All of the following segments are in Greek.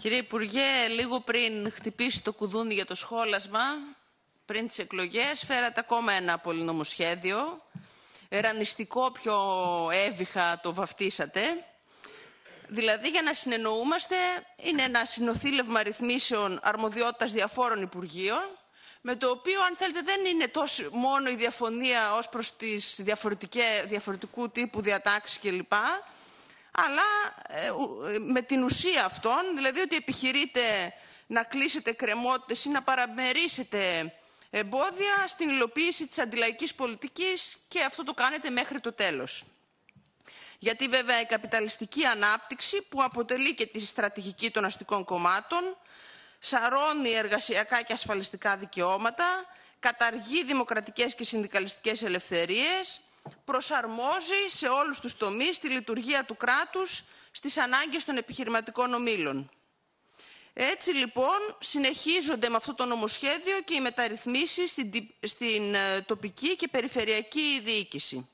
Κύριε Υπουργέ, λίγο πριν χτυπήσει το κουδούνι για το σχόλασμα, πριν τις εκλογές, φέρατε ακόμα ένα πολυνομοσχέδιο. Ερανιστικό, πιο έβυχα το βαφτίσατε. Δηλαδή, για να συνεννοούμαστε, είναι ένα συνοθήλευμα ρυθμίσεων αρμοδιότητας διαφόρων υπουργείων, με το οποίο, αν θέλετε, δεν είναι τόσο μόνο η διαφωνία ως προς τις διαφορετικού τύπου διατάξεις κλπ., αλλά με την ουσία αυτών, δηλαδή ότι επιχειρείτε να κλείσετε κρεμότητες ή να παραμερίσετε εμπόδια στην υλοποίηση της αντιλαϊκής πολιτικής, και αυτό το κάνετε μέχρι το τέλος. Γιατί βέβαια η καπιταλιστική ανάπτυξη, που αποτελεί και τη στρατηγική των αστικών κομμάτων, σαρώνει εργασιακά και ασφαλιστικά δικαιώματα, καταργεί δημοκρατικές και συνδικαλιστικές ελευθερίες, προσαρμόζει σε όλους τους τομείς τη λειτουργία του κράτους στις ανάγκες των επιχειρηματικών ομίλων. Έτσι λοιπόν συνεχίζονται με αυτό το νομοσχέδιο και οι μεταρρυθμίσεις στην τοπική και περιφερειακή διοίκηση.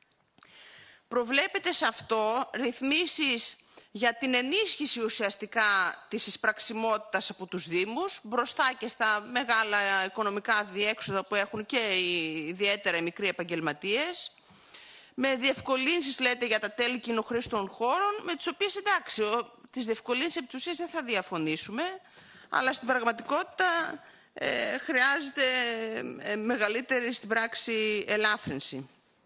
Προβλέπεται σε αυτό ρυθμίσεις για την ενίσχυση ουσιαστικά της εισπραξιμότητας από τους Δήμους, μπροστά και στα μεγάλα οικονομικά διέξοδα που έχουν και ιδιαίτερα οι μικροί επαγγελματίες, με διευκολύνσεις, λέτε, για τα τέλη κοινοχρήστων χώρων, με τις οποίες, εντάξει, τις διευκολύνσεις επί της ουσίας δεν θα διαφωνήσουμε, αλλά στην πραγματικότητα χρειάζεται μεγαλύτερη στην πράξη ελάφρυνση.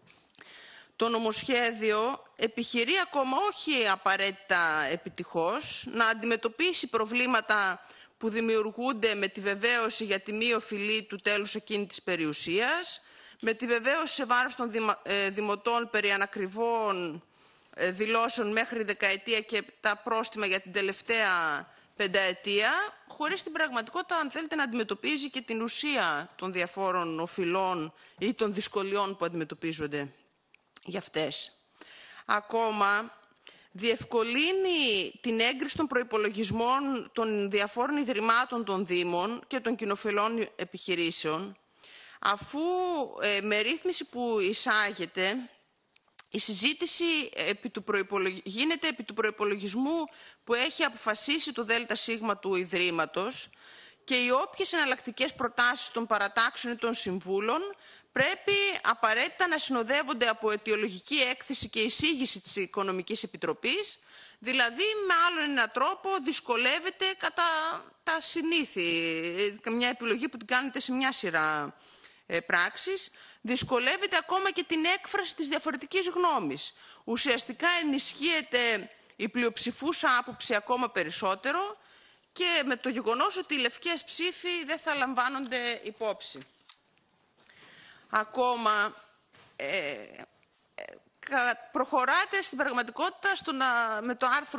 Το νομοσχέδιο επιχειρεί, ακόμα όχι απαραίτητα επιτυχώς, να αντιμετωπίσει προβλήματα που δημιουργούνται με τη βεβαίωση για τη μη οφειλή του τέλους εκείνη της περιουσίας, με τη βεβαίωση σε βάρος των δημοτών περί ανακριβών δηλώσεων μέχρι δεκαετία και τα πρόστιμα για την τελευταία πενταετία, χωρίς την πραγματικότητα, αν θέλετε, να αντιμετωπίζει και την ουσία των διαφόρων οφειλών ή των δυσκολιών που αντιμετωπίζονται για αυτές. Ακόμα, διευκολύνει την έγκριση των προϋπολογισμών των διαφόρων ιδρυμάτων των Δήμων και των κοινοφελών επιχειρήσεων, αφού με ρύθμιση που εισάγεται, η συζήτηση γίνεται επί του προϋπολογισμού που έχει αποφασίσει το ΔΣ του Ιδρύματος, και οι όποιες εναλλακτικές προτάσεις των παρατάξεων ή των συμβούλων πρέπει απαραίτητα να συνοδεύονται από αιτιολογική έκθεση και εισήγηση της Οικονομικής Επιτροπής, δηλαδή με άλλον έναν τρόπο δυσκολεύεται κατά τα συνήθη, μια επιλογή που την κάνετε σε μια σειρά πράξεις, δυσκολεύεται ακόμα και την έκφραση της διαφορετικής γνώμης. Ουσιαστικά ενισχύεται η πλειοψηφούσα άποψη ακόμα περισσότερο, και με το γεγονός ότι οι λευκές ψήφοι δεν θα λαμβάνονται υπόψη. Ακόμα προχωράτε στην πραγματικότητα με το άρθρο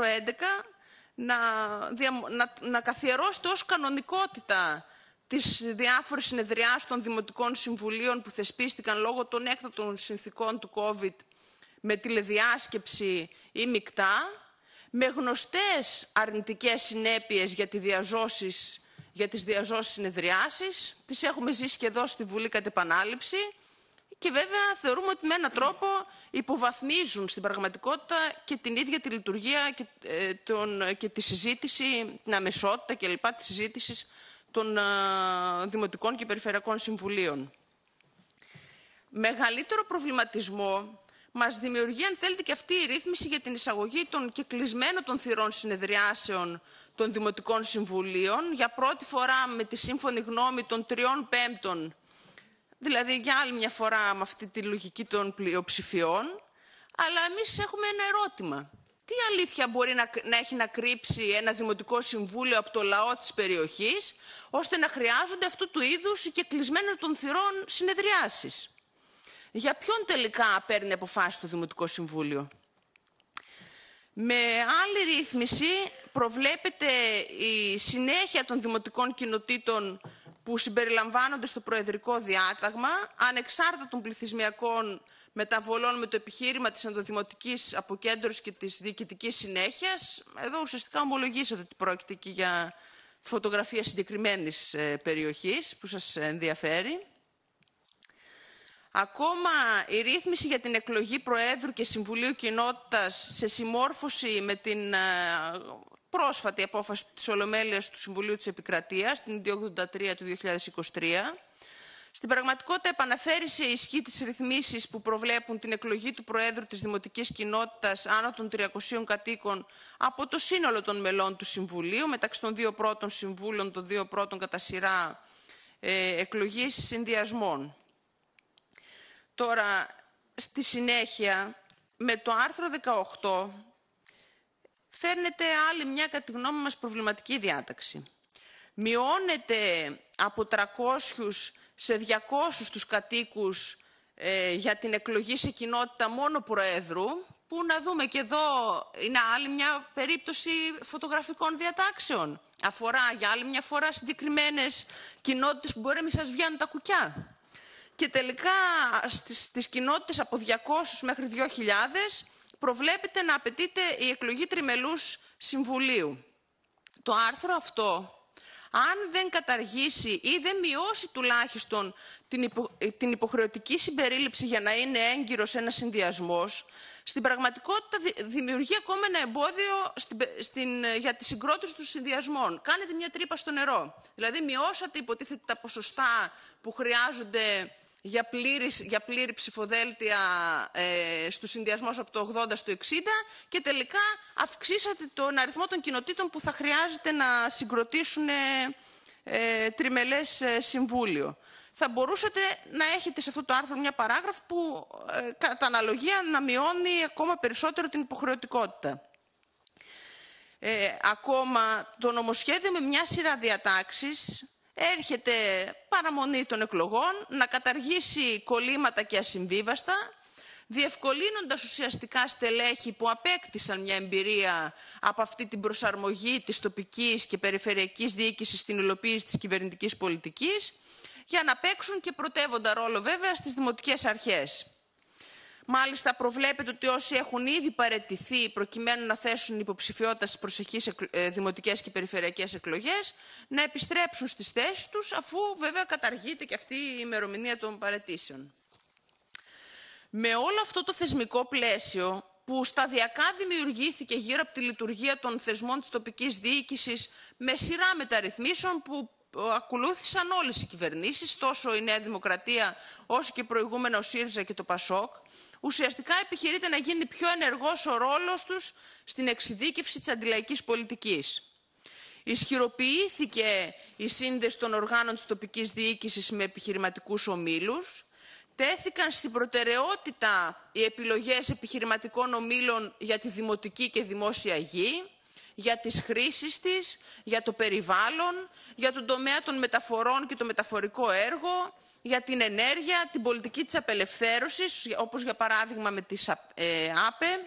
11 να καθιερώσετε ως κανονικότητα τις διάφορες συνεδριάσεις των Δημοτικών Συμβουλίων που θεσπίστηκαν λόγω των έκτακτων συνθήκων του COVID με τηλεδιάσκεψη ή μεικτά, με γνωστές αρνητικές συνέπειες για τις διαζώσεις συνεδριάσεις. Τις έχουμε ζήσει και εδώ στη Βουλή κατ' επανάληψη, και βέβαια θεωρούμε ότι με έναν τρόπο υποβαθμίζουν στην πραγματικότητα και την ίδια τη λειτουργία και τη συζήτηση, την αμεσότητα κλπ. Της συζήτησης των Δημοτικών και Περιφερειακών Συμβουλίων. Μεγαλύτερο προβληματισμό μας δημιουργεί, αν θέλετε, και αυτή η ρύθμιση για την εισαγωγή των κεκλεισμένων των θυρών συνεδριάσεων των Δημοτικών Συμβουλίων, για πρώτη φορά με τη σύμφωνη γνώμη των 3/5, δηλαδή για άλλη μια φορά με αυτή τη λογική των πλειοψηφιών. Αλλά εμείς έχουμε ένα ερώτημα. Τι αλήθεια μπορεί να έχει να κρύψει ένα Δημοτικό Συμβούλιο από το λαό της περιοχής, ώστε να χρειάζονται αυτού του είδους οι κεκλεισμένων των θυρών συνεδριάσεις? Για ποιον τελικά παίρνει αποφάσεις το Δημοτικό Συμβούλιο? Με άλλη ρύθμιση προβλέπεται η συνέχεια των δημοτικών κοινοτήτων που συμπεριλαμβάνονται στο Προεδρικό Διάταγμα, ανεξάρτητα των πληθυσμιακών μεταβολών, με το επιχείρημα της ενδοδημοτικής αποκέντρωσης και της διοικητικής συνέχειας. Εδώ ουσιαστικά ομολογήσατε ότι πρόκειται και για φωτογραφία συγκεκριμένης περιοχής που σας ενδιαφέρει. Ακόμα η ρύθμιση για την εκλογή Προέδρου και Συμβουλίου Κοινότητας σε συμμόρφωση με την πρόσφατη απόφαση της Ολομέλειας του Συμβουλίου της Επικρατείας, την 283 του 2023, στην πραγματικότητα επαναφέρει σε ισχύ τις ρυθμίσεις που προβλέπουν την εκλογή του Προέδρου της Δημοτικής Κοινότητας άνω των 300 κατοίκων από το σύνολο των μελών του Συμβουλίου, μεταξύ των 2 πρώτων συμβούλων, των 2 πρώτων κατά σειρά εκλογής συνδυασμών. Τώρα, στη συνέχεια, με το άρθρο 18, φέρνεται άλλη μια, κατά τη γνώμη μας, προβληματική διάταξη. Μειώνεται από 300 σε 200 τους κατοίκους για την εκλογή σε κοινότητα μόνο Προέδρου, που να δούμε και εδώ είναι άλλη μια περίπτωση φωτογραφικών διατάξεων. Αφορά για άλλη μια φορά συγκεκριμένες κοινότητες που μπορεί να μην σας βγαίνουν τα κουκιά. Και τελικά στις κοινότητες από 200 μέχρι 2.000 προβλέπεται να απαιτείται η εκλογή τριμελούς συμβουλίου. Το άρθρο αυτό, αν δεν καταργήσει ή δεν μειώσει τουλάχιστον την υποχρεωτική συμπερίληψη για να είναι έγκυρος ένας συνδυασμός, στην πραγματικότητα δημιουργεί ακόμα ένα εμπόδιο για τη συγκρότηση των συνδυασμών. Κάνετε μια τρύπα στο νερό. Δηλαδή μειώσατε υποτίθεται τα ποσοστά που χρειάζονται για πλήρη ψηφοδέλτια στους συνδυασμούς από το 80 στο 60 και τελικά αυξήσατε τον αριθμό των κοινοτήτων που θα χρειάζεται να συγκροτήσουν τριμελές συμβούλιο. Θα μπορούσατε να έχετε σε αυτό το άρθρο μια παράγραφο που κατά αναλογία να μειώνει ακόμα περισσότερο την υποχρεωτικότητα. Ακόμα το νομοσχέδιο με μια σειρά διατάξεις έρχεται παραμονή των εκλογών να καταργήσει κολλήματα και ασυμβίβαστα, διευκολύνοντας ουσιαστικά στελέχη που απέκτησαν μια εμπειρία από αυτή την προσαρμογή της τοπικής και περιφερειακής διοίκησης στην υλοποίηση της κυβερνητικής πολιτικής, για να παίξουν και πρωτεύοντα ρόλο βέβαια στις δημοτικές αρχές. Μάλιστα προβλέπεται ότι όσοι έχουν ήδη παραιτηθεί προκειμένου να θέσουν υποψηφιότητα στις προσεχείς δημοτικές και περιφερειακές εκλογές, να επιστρέψουν στις θέσεις τους, αφού βέβαια καταργείται και αυτή η ημερομηνία των παραιτήσεων. Με όλο αυτό το θεσμικό πλαίσιο που σταδιακά δημιουργήθηκε γύρω από τη λειτουργία των θεσμών της τοπικής διοίκησης με σειρά μεταρρυθμίσεων που ακολούθησαν όλες οι κυβερνήσεις, τόσο η Νέα Δημοκρατία όσο και προηγούμενα ο ΣΥΡΙΖΑ και το ΠΑΣΟΚ, ουσιαστικά επιχειρείται να γίνει πιο ενεργός ο ρόλος τους στην εξειδίκευση της αντιλαϊκής πολιτικής. Ισχυροποιήθηκε η σύνδεση των οργάνων της τοπικής διοίκησης με επιχειρηματικούς ομίλους, τέθηκαν στην προτεραιότητα οι επιλογές επιχειρηματικών ομίλων για τη δημοτική και δημόσια γη, για τις χρήσεις της, για το περιβάλλον, για τον τομέα των μεταφορών και το μεταφορικό έργο, για την ενέργεια, την πολιτική της απελευθέρωσης, όπως για παράδειγμα με τις ΑΠΕ,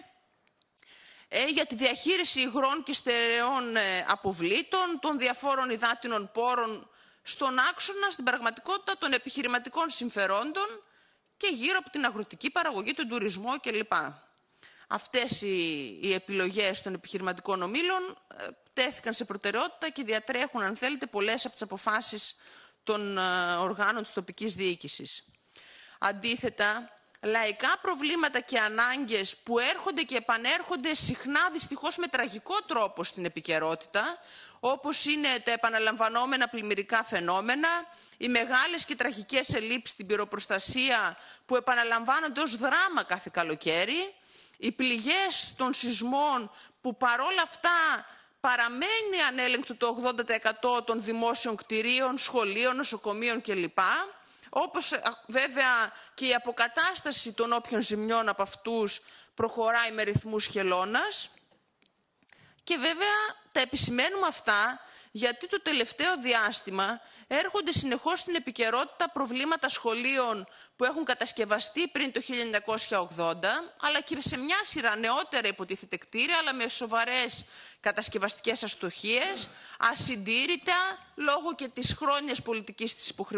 για τη διαχείριση υγρών και στερεών αποβλήτων, των διαφόρων υδάτινων πόρων στον άξονα, στην πραγματικότητα των επιχειρηματικών συμφερόντων και γύρω από την αγροτική παραγωγή, τον τουρισμό κλπ. Αυτές οι επιλογές των επιχειρηματικών ομίλων τέθηκαν σε προτεραιότητα και διατρέχουν, αν θέλετε, πολλές από τις αποφάσεις των οργάνων της τοπικής διοίκησης. Αντίθετα, λαϊκά προβλήματα και ανάγκες που έρχονται και επανέρχονται συχνά δυστυχώς με τραγικό τρόπο στην επικαιρότητα, όπως είναι τα επαναλαμβανόμενα πλημμυρικά φαινόμενα, οι μεγάλες και τραγικές ελλείψεις στην πυροπροστασία που επαναλαμβάνονται ως δράμα κάθε καλοκαίρι, οι πληγές των σεισμών που παρόλα αυτά παραμένει ανέλεγκτο το 80% των δημόσιων κτηρίων, σχολείων, νοσοκομείων κλπ. Όπως βέβαια και η αποκατάσταση των όποιων ζημιών από αυτούς προχωράει με ρυθμούς χελώνας. Και βέβαια τα επισημαίνουμε αυτά γιατί το τελευταίο διάστημα έρχονται συνεχώς στην επικαιρότητα προβλήματα σχολείων που έχουν κατασκευαστεί πριν το 1980, αλλά και σε μια σειρά νεότερα υποτίθεται κτίρια, αλλά με σοβαρές κατασκευαστικές αστοχίες, ασυντήρητα, λόγω και της χρόνιας πολιτικής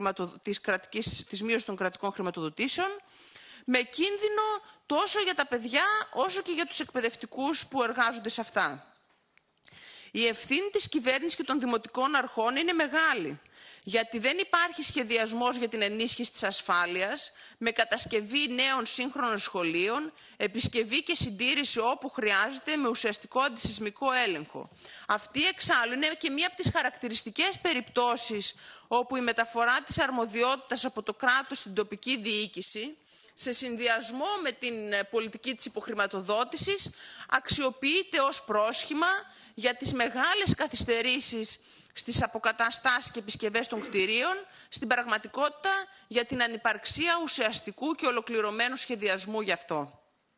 της μείωσης των κρατικών χρηματοδοτήσεων, με κίνδυνο τόσο για τα παιδιά όσο και για τους εκπαιδευτικούς που εργάζονται σε αυτά. Η ευθύνη της κυβέρνησης και των δημοτικών αρχών είναι μεγάλη. γιατί δεν υπάρχει σχεδιασμός για την ενίσχυση της ασφάλειας, με κατασκευή νέων σύγχρονων σχολείων, επισκευή και συντήρηση όπου χρειάζεται, με ουσιαστικό αντισυσμικό έλεγχο. Αυτή εξάλλου είναι και μία από τις χαρακτηριστικές περιπτώσεις όπου η μεταφορά της αρμοδιότητας από το κράτος στην τοπική διοίκηση, σε συνδυασμό με την πολιτική της υποχρηματοδότησης, αξιοποιείται ως πρόσχημα για τις μεγάλες καθυστερήσεις στις αποκαταστάσεις και επισκευές των κτηρίων, στην πραγματικότητα για την ανυπαρξία ουσιαστικού και ολοκληρωμένου σχεδιασμού γι' αυτό.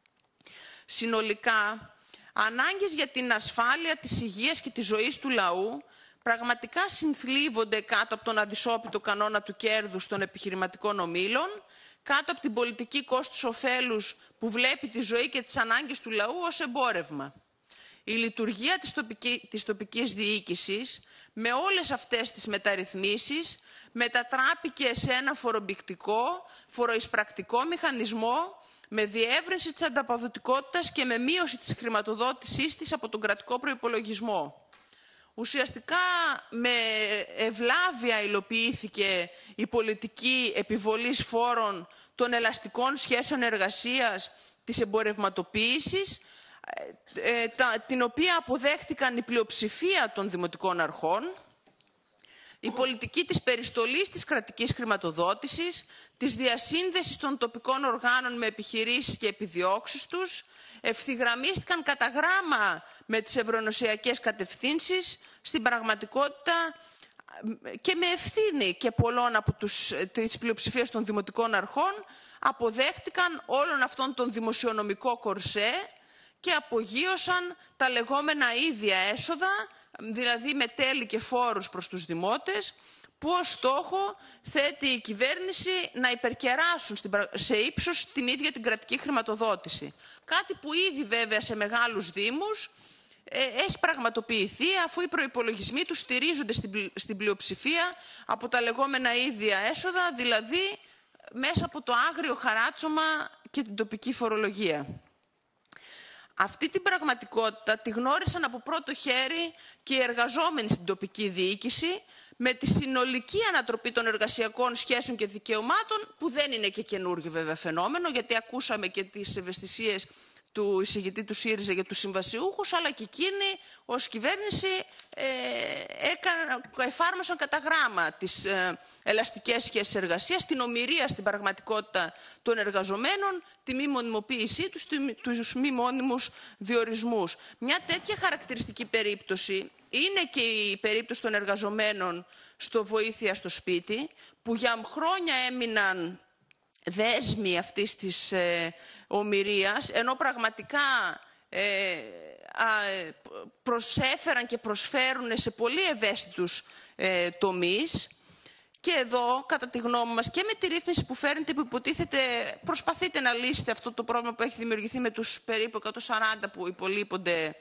Συνολικά, ανάγκες για την ασφάλεια της υγείας και της ζωής του λαού πραγματικά συνθλίβονται κάτω από τον αδυσόπιτο κανόνα του κέρδους των επιχειρηματικών ομίλων, κάτω από την πολιτική κόστους-οφέλους που βλέπει τη ζωή και τις ανάγκες του λαού ως εμπόρευμα. Η λειτουργία της τοπικής διοίκησης, με όλες αυτές τις μεταρρυθμίσεις, μετατράπηκε σε ένα φορομπηκτικό, φοροεισπρακτικό μηχανισμό, με διεύρυνση της ανταποδοτικότητας και με μείωση της χρηματοδότησής της από τον κρατικό προϋπολογισμό. Ουσιαστικά με ευλάβεια υλοποιήθηκε η πολιτική επιβολής φόρων των ελαστικών σχέσεων εργασίας, της εμπορευματοποίησης, την οποία αποδέχτηκαν η πλειοψηφία των δημοτικών αρχών, η πολιτική της περιστολής της κρατικής χρηματοδότησης, της διασύνδεσης των τοπικών οργάνων με επιχειρήσεις και επιδιώξεις τους, ευθυγραμμίστηκαν κατά γράμμα με τις ευρωενωσιακές κατευθύνσεις, στην πραγματικότητα και με ευθύνη και πολλών από τις πλειοψηφίες των δημοτικών αρχών, αποδέχτηκαν όλον αυτόν τον δημοσιονομικό κορσέ και απογείωσαν τα λεγόμενα ίδια έσοδα, δηλαδή με τέλη και φόρους προς τους δημότες, που ως στόχο θέτει η κυβέρνηση να υπερκεράσουν σε ύψος την ίδια την κρατική χρηματοδότηση. Κάτι που ήδη βέβαια σε μεγάλους δήμους έχει πραγματοποιηθεί, αφού οι προϋπολογισμοί τους στηρίζονται στην πλειοψηφία από τα λεγόμενα ίδια έσοδα, δηλαδή μέσα από το άγριο χαράτσωμα και την τοπική φορολογία. Αυτή την πραγματικότητα τη γνώρισαν από πρώτο χέρι και οι εργαζόμενοι στην τοπική διοίκηση, με τη συνολική ανατροπή των εργασιακών σχέσεων και δικαιωμάτων, που δεν είναι και καινούργιο βέβαια φαινόμενο, γιατί ακούσαμε και τις ευαισθησίες του εισηγητή του ΣΥΡΙΖΑ για τους συμβασιούχους, αλλά και εκείνοι ως κυβέρνηση εφάρμοσαν κατά γράμμα τις ελαστικές σχέσεις εργασίας, την ομηρία στην πραγματικότητα των εργαζομένων, τη μη μονιμοποίησή τους, τους μη μόνιμους διορισμούς. Μια τέτοια χαρακτηριστική περίπτωση είναι και η περίπτωση των εργαζομένων στο βοήθεια στο σπίτι, που για χρόνια έμειναν δέσμοι αυτής της ομηρίας, ενώ πραγματικά προσέφεραν και προσφέρουν σε πολύ ευαίσθητους τομείς. Και εδώ, κατά τη γνώμη μας, και με τη ρύθμιση που φέρνετε, που υποτίθεται προσπαθείτε να λύσετε αυτό το πρόβλημα που έχει δημιουργηθεί με τους περίπου 140 που υπολείπονται,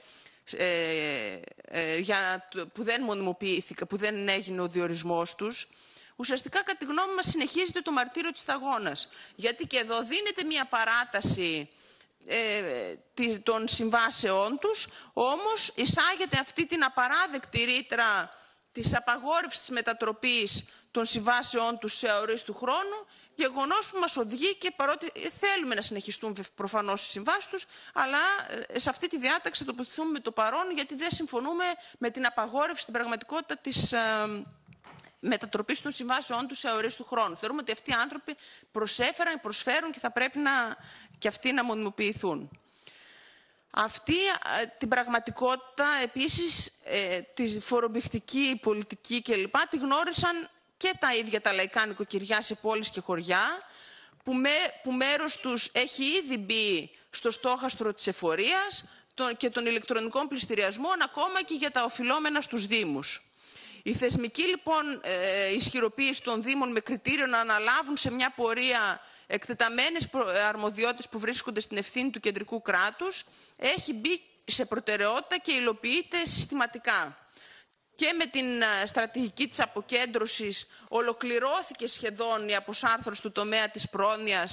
που δεν μονιμοποιήθηκαν, που δεν έγινε ο διορισμός τους, ουσιαστικά, κατά τη γνώμη μας, συνεχίζεται το μαρτύριο της σταγόνας. Γιατί και εδώ δίνεται μια παράταση των συμβάσεών τους, όμως εισάγεται αυτή την απαράδεκτη ρήτρα της απαγόρευσης μετατροπής των συμβάσεών τους σε αορίστου χρόνου, γεγονός που μας οδηγεί, και παρότι θέλουμε να συνεχιστούν προφανώς οι συμβάσεις τους, αλλά σε αυτή τη διάταξη θα τοποθετηθούμε με το παρόν, γιατί δεν συμφωνούμε με την απαγόρευση στην πραγματικότητα της μετατροπής των συμβάσεών τους σε αορίστου χρόνου. Θεωρούμε ότι αυτοί οι άνθρωποι προσφέρουν και θα πρέπει και αυτοί να μονιμοποιηθούν. Αυτή την πραγματικότητα επίσης, τη φορομπηχτική, πολιτική κλπ. Τη γνώρισαν και τα ίδια τα λαϊκά νοικοκυριά σε πόλεις και χωριά, που μέρος τους έχει ήδη μπει στο στόχαστρο της εφορίας και των ηλεκτρονικών πληστηριασμών, ακόμα και για τα οφειλόμενα στους Δήμους. Η θεσμική λοιπόν ισχυροποίηση των Δήμων με κριτήριο να αναλάβουν σε μια πορεία εκτεταμένες αρμοδιότητες που βρίσκονται στην ευθύνη του κεντρικού κράτους έχει μπει σε προτεραιότητα και υλοποιείται συστηματικά. Και με την στρατηγική της αποκέντρωσης ολοκληρώθηκε σχεδόν η αποσάρθρωση του τομέα της πρόνοιας,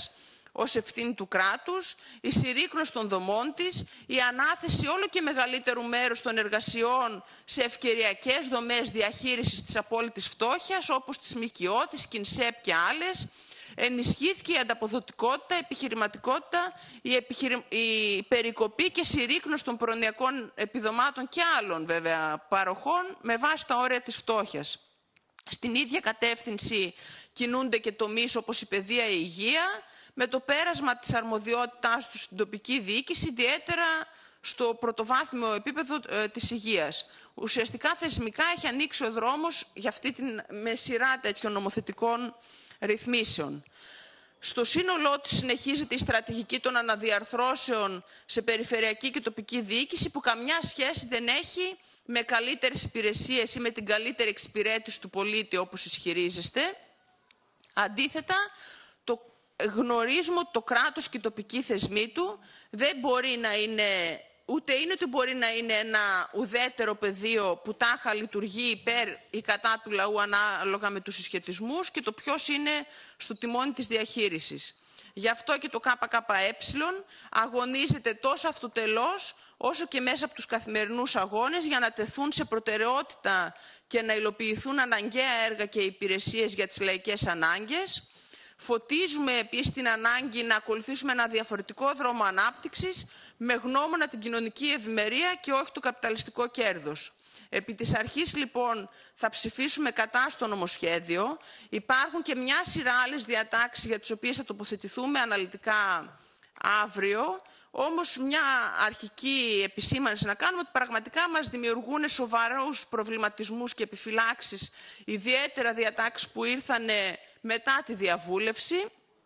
ως ευθύνη του κράτους, η συρρίκνωση των δομών της, η ανάθεση όλο και μεγαλύτερου μέρους των εργασιών σε ευκαιριακές δομές διαχείρισης της απόλυτης φτώχειας, όπως της ΜΚΟ, της ΚΙΝΣΕΠ και άλλες. Ενισχύθηκε η ανταποδοτικότητα, η επιχειρηματικότητα, η περικοπή και συρρίκνωση των προνοιακών επιδομάτων και άλλων βέβαια παροχών με βάση τα όρια της φτώχειας. Στην ίδια κατεύθυνση κινούνται και τομείς όπως η παιδεία, η υγεία, με το πέρασμα της αρμοδιότητάς τους στην τοπική διοίκηση, ιδιαίτερα στο πρωτοβάθμιο επίπεδο της υγείας. Ουσιαστικά θεσμικά έχει ανοίξει ο δρόμος για αυτή με σειρά τέτοιων νομοθετικών ρυθμίσεων. Στο σύνολό της συνεχίζεται η στρατηγική των αναδιαρθρώσεων σε περιφερειακή και τοπική διοίκηση, που καμιά σχέση δεν έχει με καλύτερες υπηρεσίες ή με την καλύτερη εξυπηρέτηση του πολίτη, όπως ισχυρίζεστε. Αντίθετα, γνωρίζουμε ότι το κράτος και οι τοπικοί θεσμοί του δεν μπορεί να είναι, ούτε μπορεί να είναι ένα ουδέτερο πεδίο που τάχα λειτουργεί υπέρ ή κατά του λαού ανάλογα με τους συσχετισμούς και το ποιος είναι στο τιμόνι της διαχείρισης. Γι' αυτό και το ΚΚΕ αγωνίζεται τόσο αυτοτελώς όσο και μέσα από τους καθημερινούς αγώνες για να τεθούν σε προτεραιότητα και να υλοποιηθούν αναγκαία έργα και υπηρεσίες για τις λαϊκές ανάγκες. Φωτίζουμε επίσης την ανάγκη να ακολουθήσουμε ένα διαφορετικό δρόμο ανάπτυξης με γνώμονα την κοινωνική ευημερία και όχι το καπιταλιστικό κέρδος. Επί της αρχής λοιπόν θα ψηφίσουμε κατά στο νομοσχέδιο. Υπάρχουν και μια σειρά άλλες διατάξεις για τις οποίες θα τοποθετηθούμε αναλυτικά αύριο. Όμως μια αρχική επισήμανση να κάνουμε ότι πραγματικά μας δημιουργούν σοβαρούς προβληματισμούς και επιφυλάξεις, ιδιαίτερα διατάξεις που ήρθαν μετά τη διαβούλευση,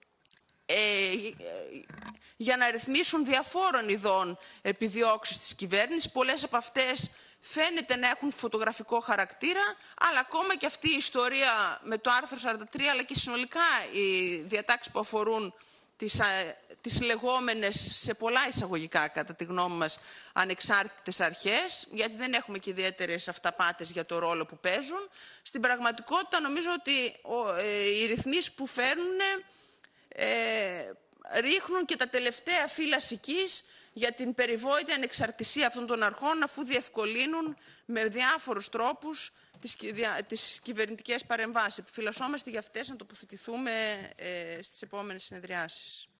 για να ρυθμίσουν διαφόρων ειδών επιδιώξεις της κυβέρνησης. Πολλές από αυτές φαίνεται να έχουν φωτογραφικό χαρακτήρα, αλλά ακόμα και αυτή η ιστορία με το άρθρο 43, αλλά και συνολικά οι διατάξεις που αφορούν τις λεγόμενες, σε πολλά εισαγωγικά κατά τη γνώμη μας, ανεξάρτητες αρχές, γιατί δεν έχουμε και ιδιαίτερες αυταπάτες για το ρόλο που παίζουν. Στην πραγματικότητα νομίζω ότι οι ρυθμίσεις που φέρνουν ρίχνουν και τα τελευταία φύλλα σικής για την περιβόητη ανεξαρτησία αυτών των αρχών, αφού διευκολύνουν με διάφορους τρόπους τις κυβερνητικές παρεμβάσεις. Επιφυλασσόμαστε για αυτές να τοποθετηθούμε στις επόμενες συνεδριάσεις.